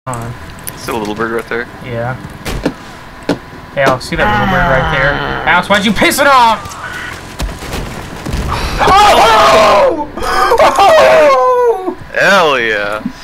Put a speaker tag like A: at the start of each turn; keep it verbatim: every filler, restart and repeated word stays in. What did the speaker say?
A: on.
B: Still a little bird right there.
A: Yeah. Hey, Alex, see that little bird right there? Alex, why'd you piss it off? Oh! Oh!
B: Hell yeah.